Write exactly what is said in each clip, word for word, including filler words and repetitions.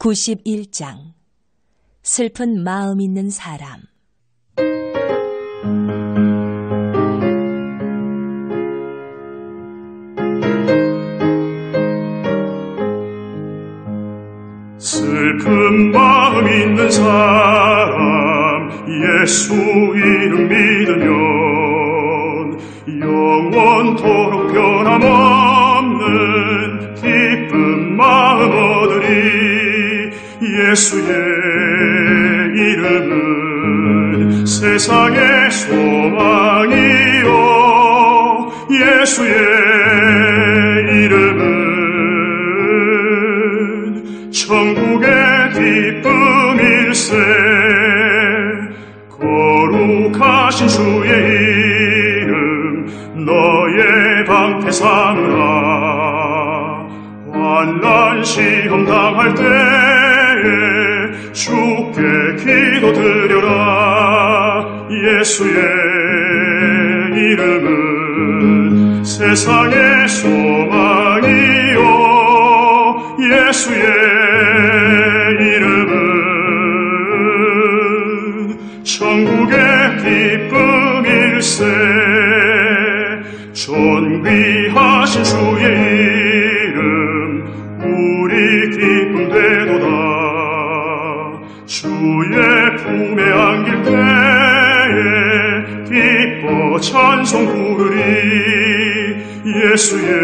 구십일 장 슬픈 마음 있는 사람. 슬픈 마음 있는 사람, 예수 이름 믿으면 영원토록 변함없는 기쁜 마음 얻으리. 예수의 이름은 세상의 소망이요, 예수의 이름은 천국의 기쁨일세. 거룩하신 주의 이름 너의 방패 삼으라. 환난 시험 당할 때에 주께 기도드려라. 예수의 이름은 세상의 소망이요, 예수의 이름은 천국의 기쁨일세. 존귀하신 주의 이름 우리 기쁨 되도다. 주의 품에 안길 때에 기뻐 찬송 부르리. 예수의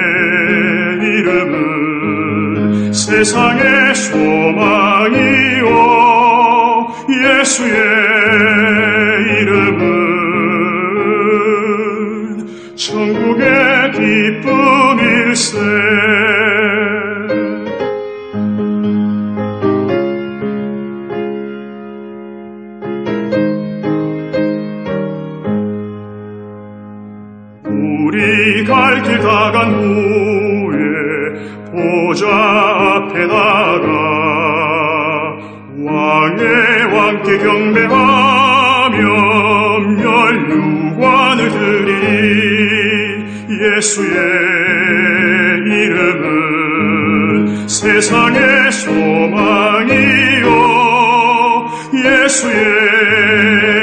이름은 세상의 소망이요, 예수의 이름은 천국의 기쁨일세. 우리 갈 길 다 간 후에 보좌 앞에 나가 왕의 왕께 경배하며 멸류관을 드리리. 예수의 이름은 세상의 소망이요, 예수의